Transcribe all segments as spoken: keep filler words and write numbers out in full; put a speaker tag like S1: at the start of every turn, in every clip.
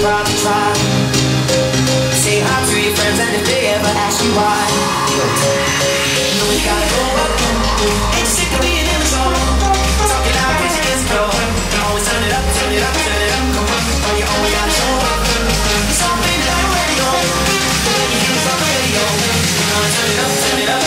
S1: try to try. Say hi to your friends and if they ever ask you why, you know you gotta go up. Ain't sick of being in the zone. Talking loud cause you get slow. Always turn it up, turn it up, turn it up. Come on, oh, you always gotta show up. Something that I'm ready on. When you hear us on the radio, you know turn it up, turn it up.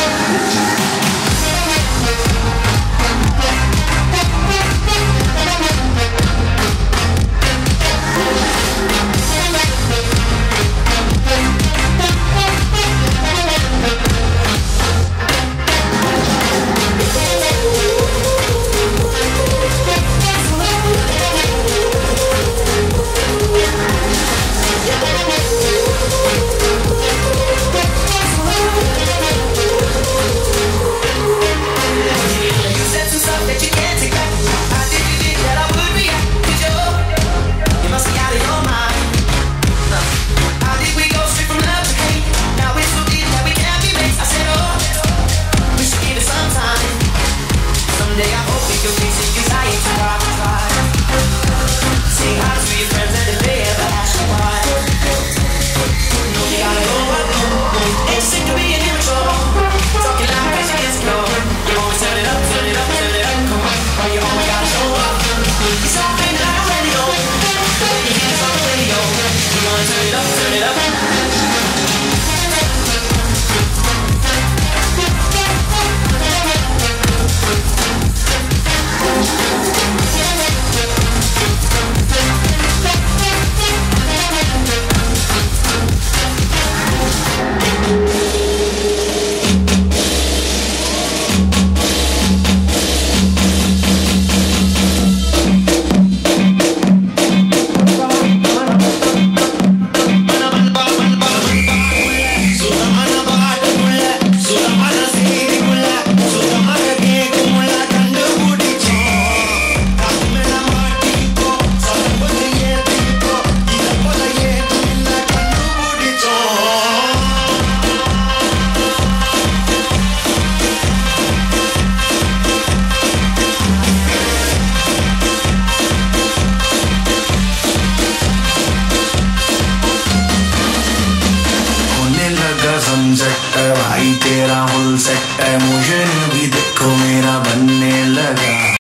S2: भाई तेरा full set है, motion भी देखो मेरा बनने लगा।